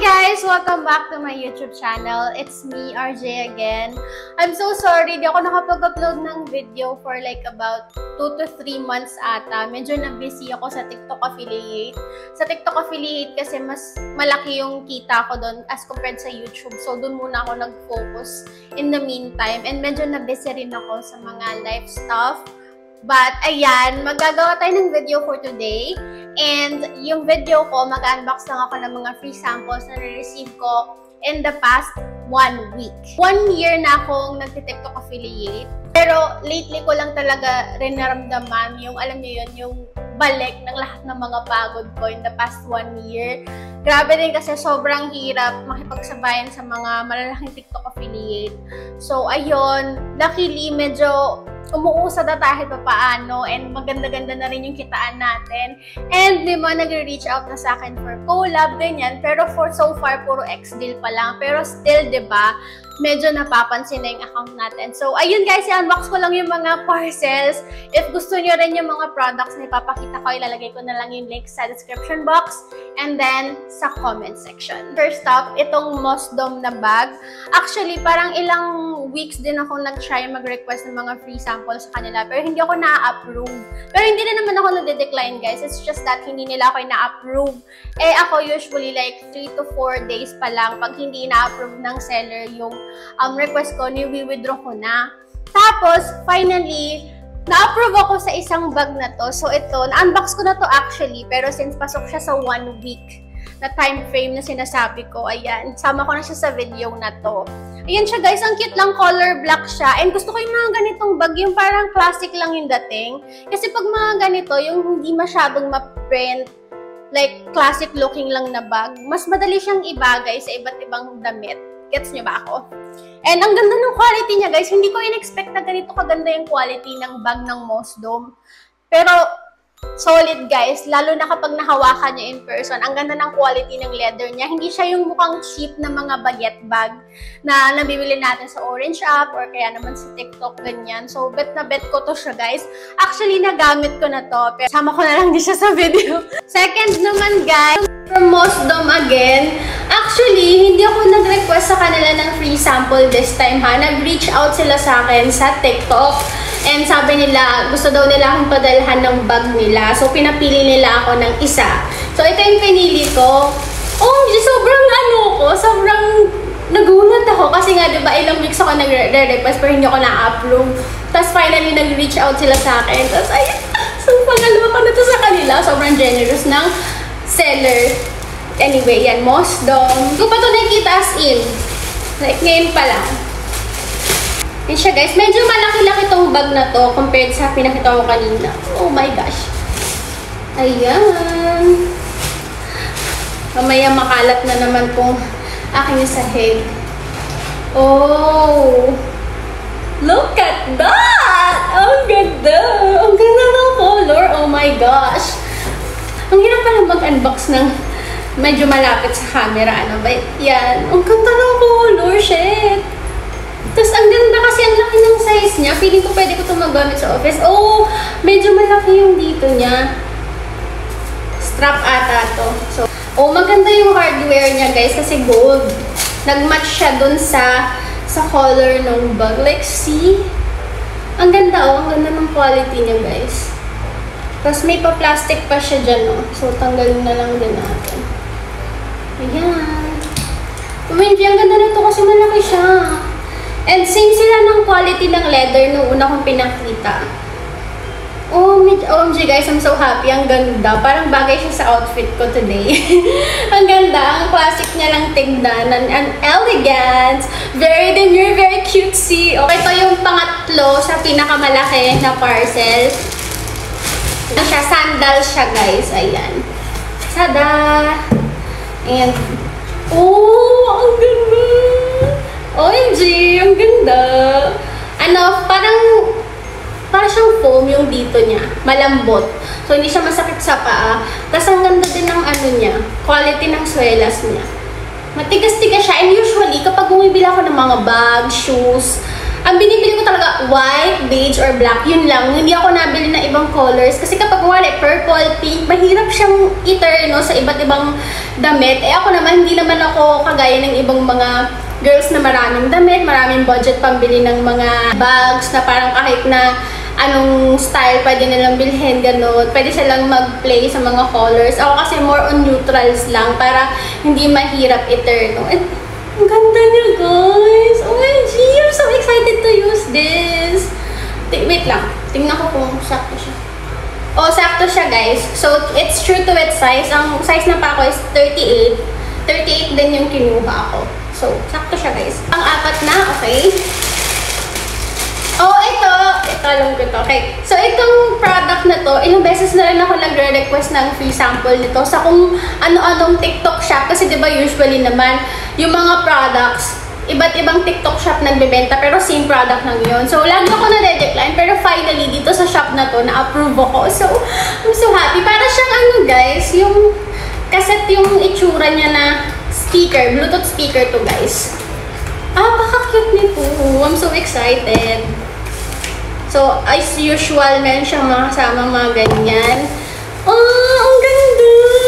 guys! Welcome back to my YouTube channel. It's me, RJ again. I'm so sorry, di ako nakapag-upload ng video for like about 2 to 3 months ata. Medyo na-busy ako sa TikTok affiliate. Sa TikTok affiliate kasi mas malaki yung kita ko doon as compared sa YouTube. So doon muna ako nag-focus in the meantime. And medyo na-busy rin ako sa mga life stuff. But, ayan, magagawa tayo ng video for today. And yung video ko, mag-unbox lang ako ng mga free samples na na-receive ko in the past 1 week. 1 year na akong nagti-TikTok affiliate. Pero lately ko lang talaga rin naramdaman yung, alam niyo yun, yung balik ng lahat ng mga pagod ko in the past 1 year. Grabe din kasi sobrang hirap makipagsabayan sa mga malalaking TikTok affiliate. So, ayun, luckily medyo umuusad na kahit pa paano and maganda-ganda na rin yung kitaan natin. And di ba, nag-reach out na sa akin for collab, ganyan. Pero for so far, puro ex-deal pa lang. Pero still, di ba, medyo napapansin na yung account natin. So, ayun guys, i-unbox ko lang yung mga parcels. If gusto nyo rin yung mga products na ipapakita ko, ilalagay ko na lang yung link sa description box and then sa comment section. First up, itong Mosdom na bag. Actually, parang ilang weeks din ako nag-try mag-request ng mga free samples sa kanila, pero hindi ako na-approve. Pero hindi na naman ako nade-decline, guys. It's just that hindi nila ako na-approve. Eh, ako usually like 3 to 4 days pa lang pag hindi na-approve ng seller yung request ko, ni-withdraw ko na. Tapos, finally, na-approve ako sa isang bag na to. So, ito, na-unbox ko na to actually, pero since pasok siya sa 1 week na time frame na sinasabi ko, ayan, sama ko na siya sa video na to. Ayan siya guys, ang cute lang, color black siya. And gusto ko yung mga ganitong bag, yung parang classic lang yung dating. Kasi pag mga ganito, yung hindi masyadong ma-print, like classic looking lang na bag, mas madali siyang ibagay sa iba't ibang damit. Gets nyo ba ako? And ang ganda ng quality niya guys, hindi ko in-expect na ganito kaganda yung quality ng bag ng Mosdom. Pero, solid guys, lalo na kapag nahawakan niya in person. Ang ganda ng quality ng leather niya. Hindi siya yung mukhang cheap na mga baguette bag na nabibili natin sa Orange app or kaya naman sa TikTok, ganyan. So, bet na bet ko to siya guys. Actually, nagamit ko na to. Pero sama ko na lang din siya sa video. Second naman guys, from Mosdom again. Actually, hindi ako nag-request sa kanila ng free sample this time ha. Nag-reach out sila sa akin sa TikTok. And sabi nila, gusto daw nila akong padalhan ng bag nila. So, pinapili nila ako ng isa. So, ito yung pinili ko. Oh, sobrang sobrang nagulat ako. Kasi nga, diba, ilang weeks ako nag-request pero hindi ako na-approve. Tapos, finally, nag-reach out sila sa akin. Tapos, ay, so, pangalawa ko na to sa kanila. Sobrang generous ng seller. Anyway, yan, Mosdom. Kung pa ito nakikita as in. Like, ngayon pa lang. Yan siya guys, medyo malaki-laki tong bag na to compared sa pinakita ko kanina. Oh my gosh. Ayan. Mamaya makalat na naman kung aking sahig. Oh. Look at that! Ang ganda! Ang ganda ng color. Oh my gosh. Ang hirap pala mag-unbox ng medyo malapit sa camera. Ano ba? Yan. Ang ganda ng color. Shit. Tapos, ang ganda kasi ang laki ng size niya. Feeling ko pwede ko ito magamit sa office. Oh, medyo malaki yung dito niya. Strap ata to. So, oh, maganda yung hardware niya, guys, kasi gold. Nag-match siya dun sa color ng bag. Like, see? Ang ganda, oh. Ang ganda ng quality niya, guys. Tapos, may pa-plastic pa siya dyan, oh. So, tanggalin na lang din natin. Ayan. Umindi, ang ganda nito kasi malaki siya. And same sila ng quality ng leather nung una kong pinakita. Oh, OMG guys, I'm so happy. Ang ganda. Parang bagay siya sa outfit ko today. Ang ganda. Ang classic niya lang tignan. An elegant. Very demure, very cutesy. Okay, ito yung pangatlo sa pinakamalaki na parcel. Sandal siya guys. Ayan. Tada! And, oh, ang ganda! OMG, ang ganda. Parang siyang foam yung dito niya. Malambot. So, hindi siya masakit sa paa. Tapos, ang ganda din ng niya. Quality ng swelas niya. Matigas-tigas siya. And usually, kapag bumibili ako ng mga bag, shoes, Ang binibili ko talaga, white, beige, or black. Yun lang. Hindi ako nabili ng ibang colors. Kasi kapag wala, purple, pink, mahirap siyang i-turn, no, sa iba't ibang damit. Eh ako naman, hindi naman ako kagaya ng ibang mga girls na maraming damit, maraming budget pambili ng mga bags na parang kahit na anong style pwede nilang bilhin, gano'n. Pwede silang mag-play sa mga colors. Ako kasi more on neutrals lang para hindi mahirap i-turn. No? Ang ganda niya, guys! OMG! I'm so excited to use this! Wait lang. Tingnan ko kung sakto siya. Oh, sakto siya, guys. So, it's true to its size. Ang size na pa ako is 38. 38 din yung kinuha ko. So, sakto siya, guys. Pang-apat na, okay? Oh, ito lang ko to. Okay. So, itong product na to, ilang beses na rin ako nagre-request ng free sample nito sa kung ano-anong TikTok shop. Kasi, di ba, usually naman, yung mga products, iba't ibang TikTok shop nagbebenta, pero same product lang yun. So, lagi ako na-decline, pero finally, dito sa shop na to, na-approve ako. So, I'm so happy. Para siyang ano, guys, yung cassette yung itsura niya na speaker, Bluetooth speaker to, guys. Baka-cute nito. I'm so excited. So, as usual, meron siyang mga kasama mga ganyan. Ang ganda!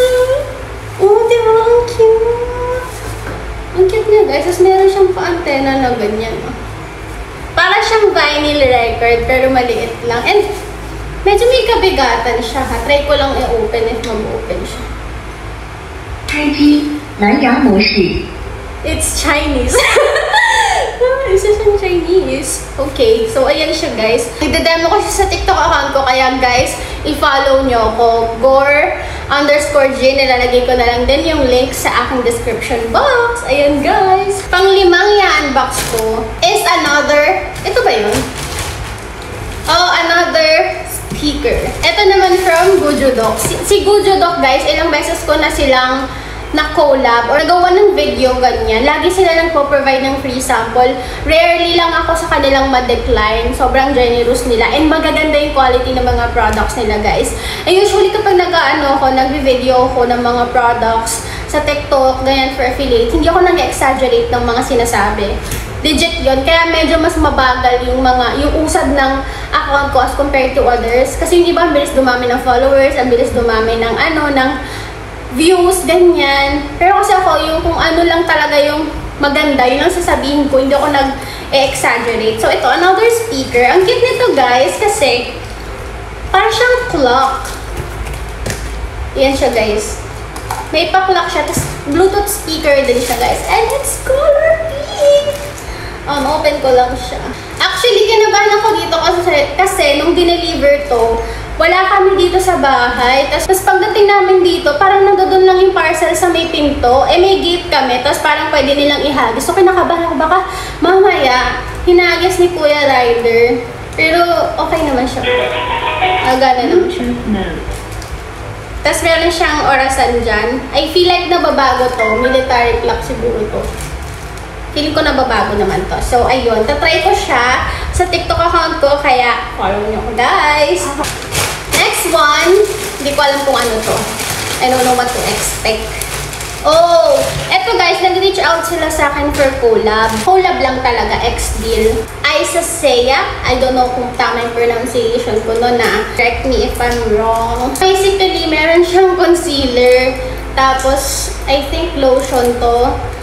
Diba? Ang cute! Ang cute niya, guys. Tapos meron siyang pa-antena na ganyan. Para siyang vinyl record, pero maliit lang. And, medyo may kabigatan siya, ha. Try ko lang i-open if mag-open siya. 开机蓝牙模式。 It's Chinese. Isa siyang Chinese. Okay, so ayan siya, guys. Nagdademo ko siya sa TikTok account ko, kaya guys, i-follow nyo ako. Gore_J. Nilalagay ko na lang din yung link sa aking description box. Ayan, guys. Panglimang i-unbox ko is another, ito ba yun? Oh, another speaker. Ito naman from Gujudok. Si Gujudok, guys, ilang beses ko na silang na-collab or nagawa ng video, ganyan. Lagi sila nagpo-provide ng free sample. Rarely lang ako sa kanilang ma-decline. Sobrang generous nila. And magaganda yung quality ng mga products nila, guys. And usually kapag nag-video ako ng mga products sa TikTok, ganyan, for affiliate, hindi ako nag-exaggerate ng mga sinasabi. Legit yun. Kaya medyo mas mabagal yung usad ng account ko as compared to others. Kasi yung iba, ang bilis dumami ng followers, ang bilis dumami ng ng views, ganyan. Pero kasi ako, yung kung ano lang talaga yung maganda, yun ang sasabihin ko, hindi ako nag-exaggerate. So, ito, another speaker. Ang cute nito, guys, kasi parang siyang clock. Yan siya, guys. May pa-clock siya, tapos Bluetooth speaker din siya, guys. And it's color pink! Open ko lang siya. Actually, kinabahan ako dito kasi nung dineliver to, wala kami dito sa bahay. Tapos pagdating namin dito, parang nandoon lang yung parcel sa may pinto. Eh, may gate kami. Tapos parang pwede nilang ihagis. So, kinakabahan ako. Baka mamaya, hinagis ni Kuya Rider. Pero, okay naman siya. Agana naman siya. Tapos meron siyang orasan dyan. I feel like nababago to. Military clock siguro to. Feeling ko nababago naman to. So, ayun. Tatry ko siya sa TikTok account ko. Kaya, follow nyo ko, guys. Next one, hindi ko alam kung ano to. I don't know what to expect. Oh, eto guys, nag-reach out sila sa akin for collab. Collab lang talaga, ex-deal. Isasea, I don't know kung tama yung pronunciation ko no na. Correct me if I'm wrong. Basically, meron siyang concealer. Tapos, I think lotion to.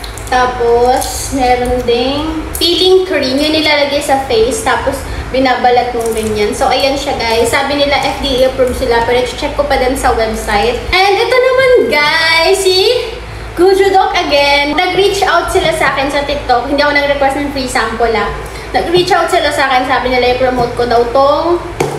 Tapos, meron ding peeling cream. Yun nilalagay sa face. Tapos, binabalat mong ganyan. So, ayan siya, guys. Sabi nila, FDA approved sila. Pero, check ko pa din sa website. And, ito naman, guys. Si Gujudok again. Nag-reach out sila sa akin sa TikTok. Hindi ako nag-request ng free sample, Nag-reach out sila sa akin. Sabi nila, i-promote ko daw tong,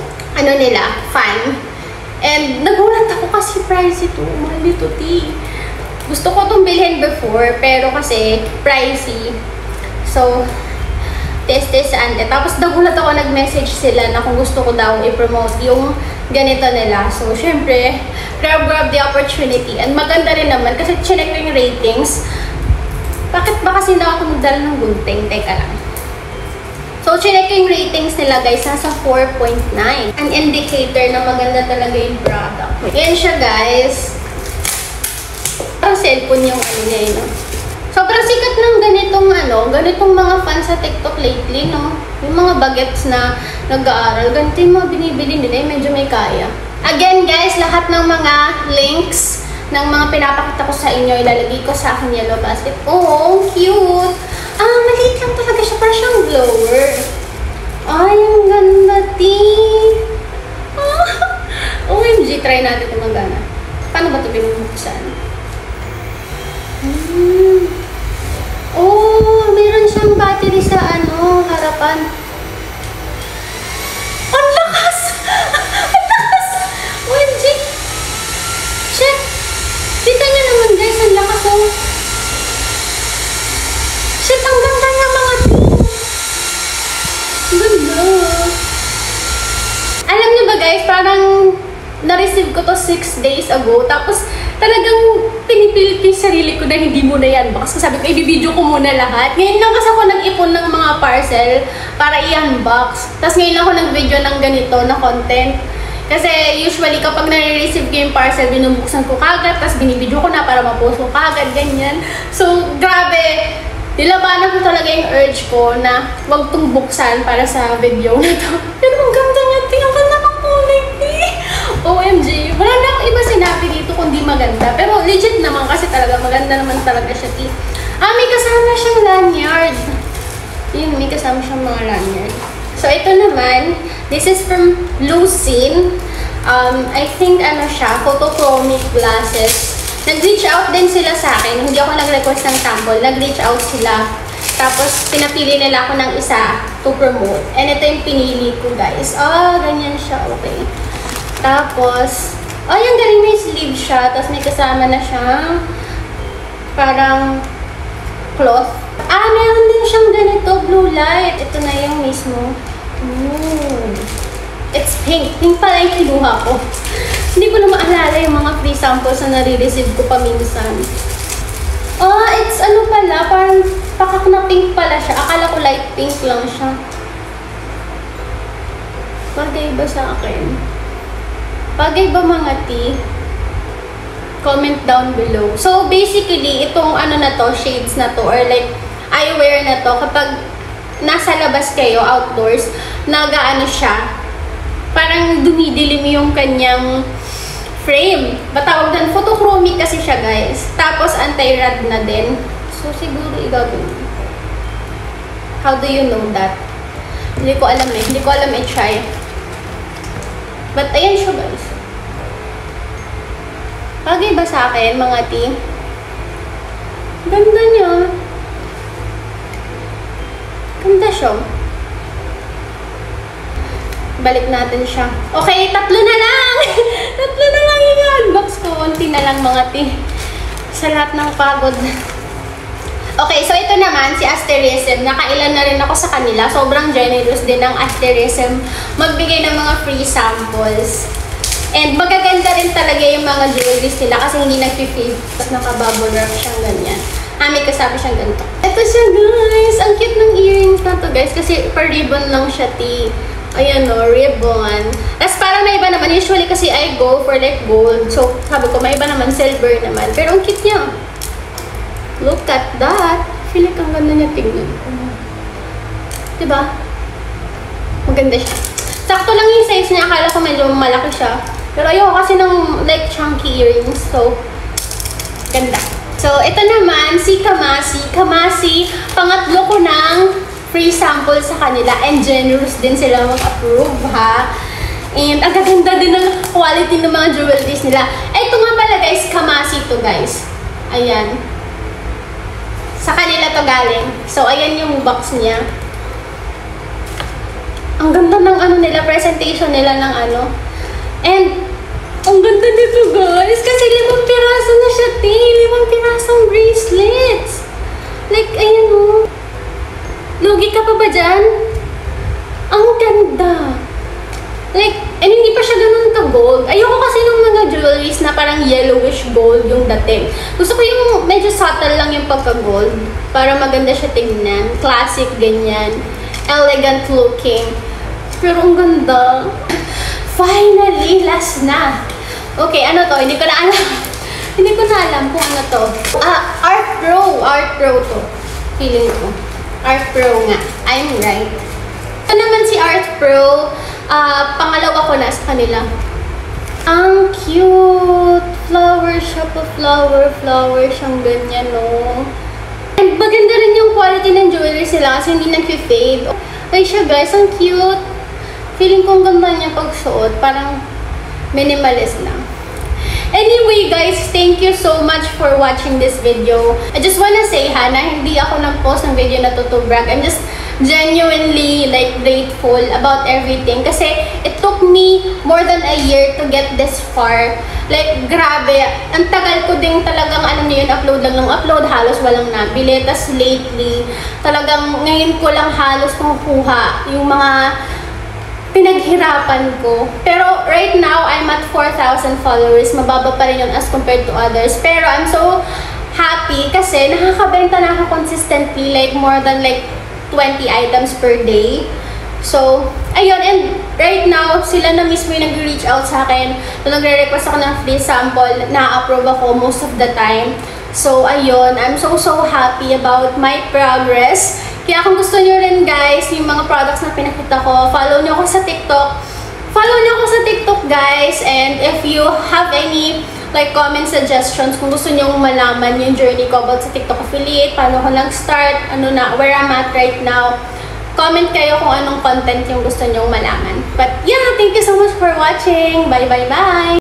fan. And, nagulat ako kasi pricey to. Mahal ito, Gusto ko itong bilhin before, pero kasi pricey. So, test and tapos nagulat ako, nag-message sila na kung gusto ko daw i-promote yung ganito nila. So, syempre, grab the opportunity. And maganda rin naman kasi chinek ko yung ratings. Bakit ba kasi na ako nagdala ng gunting? Teka lang. So, chinek ko yung ratings nila, guys. Nasa 4.9. An indicator na maganda talaga yung product. Yan siya, guys. Parang cellphone yung niya, Sobrang sikat ng ganitong mga fans sa TikTok lately, no? Yung mga bagets na nag-aaral, ganito yung mga binibili nila, medyo may kaya. Again, guys, lahat ng mga links ng mga pinapakita ko sa inyo, ilalagay ko sa aking yellow basket. Oh, cute! Maliit lang talaga siya, parang siyang blower. Ay, ang ganda, OMG, try natin kung magana. Paano ba ito binubuksan? Oh, meron siyang battery sa harapan. Ang lakas! Ang lakas! OMG! Shit! Kita niyo naman guys, ang lakas oh. Shit, ang ganda niya mga ganda. Alam niyo ba guys, parang na-receive ko to 6 days ago. Tapos talagang pinipilit ko yung sarili ko na hindi muna i-unbox. Kasi sabi ko, i-video ko muna lahat. Ngayon lang kasi ako nag-ipon ng mga parcel para i-unbox. Tapos ngayon ako nag-video ng ganito na content. Kasi usually kapag nare-receive ko yung parcel, binubuksan ko kagad. Tapos binibidyo ko na para ma-post ko kagad, ganyan. So, grabe. Nilabanan ko talaga yung urge ko na wag tong buksan para sa video na to. Pero ang ganda niya, tingnan ko na ng kulay. OMG. Wala na akong iba sinabi dito kundi maganda. Pero legit naman kasi talaga maganda naman talaga siya. May kasama siyang lanyard. Yun, may kasama siyang mga lanyard. So, ito naman, this is from Lucene. I think siya, photochromic glasses. Nag-reach out din sila sa akin. Hindi ako nag-request ng sample. Nag-reach out sila. Tapos, pinapili nila ako ng isa to promote. And ito yung pinili ko, guys. Ganyan siya. Okay. Tapos, yung galing may sleeve siya. Tapos, may kasama na siyang parang cloth. Meron din siyang ganito, blue light. Ito na yung mismo. It's pink. Pink pala yung kinuha ko. Hindi ko na maalala yung mga free samples na nare-receive ko paminsan. It's pala, parang pakak na pink pala siya. Akala ko light pink lang siya. Bagay ba sa akin? Bagay ba mga tea? Comment down below. So, basically, itong na to, shades na to, or like, eyewear na to, kapag nasa labas kayo, outdoors, siya, parang dumidilim yung kanyang frame. Batawag doon, photochromic kasi siya, guys. Tapos, anti-rad na din. So, siguro igagawin. How do you know that? Hindi ko alam eh. Hindi ko alam i-try. But, ayan siya, guys. Bagay ba sa akin, mga tea? Ganda niya. Ganda siya. Balik natin siya. Okay, tatlo na lang! Tatlo na lang yung unbox ko. Unti na lang, mga tea. Sa lahat ng pagod. Okay, so ito naman, si Asterism. Nakailan na rin ako sa kanila. Sobrang generous din ng Asterism magbigay ng mga free samples. And magaganda rin talaga yung mga jewelries nila kasi hindi nag-fade. Tapos nakabubble wrap siyang ganyan. May kasama siyang ganito. Ito siya, guys. Ang cute ng earrings na to, guys. Kasi per ribbon lang siya, Ayan o, ribbon. Tapos parang may iba naman. Usually kasi I go for like gold. So, sabi ko, may iba naman, silver naman. Pero ang cute niya. Look at that. Feel like ang ganda niya tingnan. Diba? Maganda siya. Sakto lang yung size niya. Akala ko medyo malaki siya. Pero ayoko kasi ng like chunky earrings. So, ganda. So, ito naman, si Kamasi. Kamasi, pangatlo ko ng free sample sa kanila. And generous din sila mag-approve, ha? And ang gaganda din ng quality ng mga jewelries nila. Ito nga pala, guys. Kamasi to, guys. Ayan. Sa kanila to galing. So, ayan yung box niya. Ang ganda ng nila, presentation nila ng And, ang ganda nito, guys. Kasi 5 piraso na siya, 5 pirasong bracelets. Like, ayan o. Lugi ka pa ba dyan? Ang ganda. Like, and hindi pa siya ganun ka-gold. Ayoko kasi ng mga jewelries na parang yellowish gold yung dating. Gusto ko yung medyo subtle lang yung pagka-gold. Para maganda siya tingnan. Classic, ganyan. Elegant looking. Pero ang ganda. Finally, last na. Okay, ano to? Hindi ko na alam. Hindi ko na alam kung ano to. Art Pro. Art Pro to. Feeling ko. Art Pro nga. I'm right. Ito naman si Art Pro. Pangalawa ko na sa kanila. Ang cute! Flower siya pa. Flower siyang ganyan, no? And maganda rin yung quality ng jewelry sila kasi hindi nag-fade. Ay siya guys, ang cute! Feeling ko ang ganda niya pagsuot. Parang minimalist lang. Anyway guys, thank you so much for watching this video. I just wanna say na hindi ako nag-post ng video na to brag. I'm just genuinely like grateful about everything kasi it took me more than a year to get this far. Like grabe, ang tagal ko ding talagang upload lang ng upload, halos walang nabili. Tas lately, talagang ngayon ko lang halos makukuha yung mga pinaghirapan ko. Pero right now, I'm at 4,000 followers. Mababa pa rin yun as compared to others. Pero I'm so happy kasi nakakabenta na ako consistently, like more than like 20 items per day. So, ayun. And right now, sila na mismo yung nag-reach out sa akin. So, nagre-request ako ng free sample. Na-approve ako most of the time. So, ayun. I'm so happy about my progress. Kaya kung gusto nyo rin guys, yung mga products na pinakita ko, follow nyo ako sa TikTok. Follow nyo ako sa TikTok guys. And if you have any like comment suggestions, kung gusto nyo malaman yung journey ko about sa TikTok affiliate, paano ko nag-start, where I'm at right now, comment kayo kung anong content yung gusto nyo malaman. But yeah, thank you so much for watching. Bye!